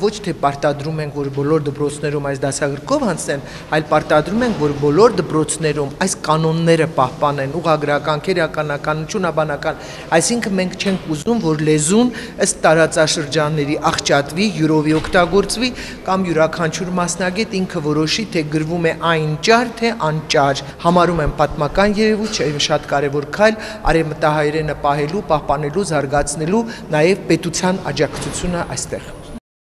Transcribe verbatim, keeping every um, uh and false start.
ոչ թե պարտադրում ենք, որ բոլոր դպրոցներում այս դասագրքով անցնեն, այլ պարտադրում ենք, որ բոլոր դպրոցներում այս կանոնները պահպանեն, ուղղագրական, քերականական, ճունաբանական, այսինքն մենք չենք ուզում, որ լեզուն ըստ տարածաշրջանների աղճատվի, յուրովի օգտագործվի կամ յուրաքանչյուր մասնագետ ինքը որոշի, թե գրվում է այն ճար, թե անճար, համարում եմ պատմական երևույթ, շատ կարևոր քայլ արևմտահայերենը պահելու, պահպանելու, զարգացնելու, նաև պետության աջակցությունը այստեղ։